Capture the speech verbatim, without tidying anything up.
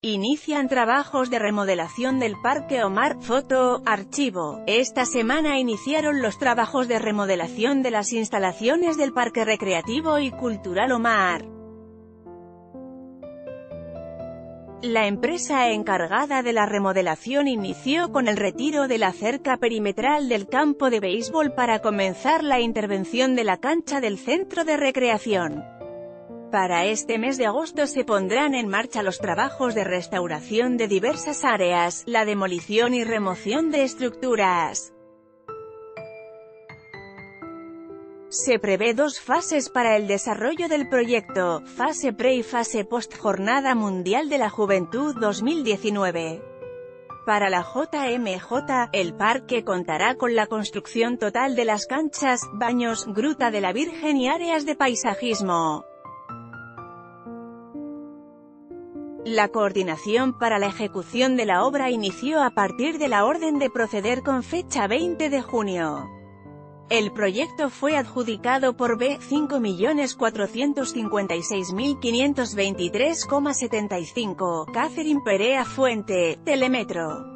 Inician trabajos de remodelación del Parque Omar. Foto, archivo. Esta semana iniciaron los trabajos de remodelación de las instalaciones del Parque Recreativo y Cultural Omar. La empresa encargada de la remodelación inició con el retiro de la cerca perimetral del campo de béisbol para comenzar la intervención de la cancha del centro de recreación. Para este mes de agosto se pondrán en marcha los trabajos de restauración de diversas áreas, la demolición y remoción de estructuras. Se prevé dos fases para el desarrollo del proyecto, fase pre y fase post Jornada Mundial de la Juventud dos mil diecinueve. Para la J M J, el parque contará con la construcción total de las canchas, baños, Gruta de la Virgen y áreas de paisajismo. La coordinación para la ejecución de la obra inició a partir de la orden de proceder con fecha veinte de junio. El proyecto fue adjudicado por B cinco millones cuatrocientos cincuenta y seis mil quinientos veintitrés coma setenta y cinco, Catherine Perea Fuente, Telemetro.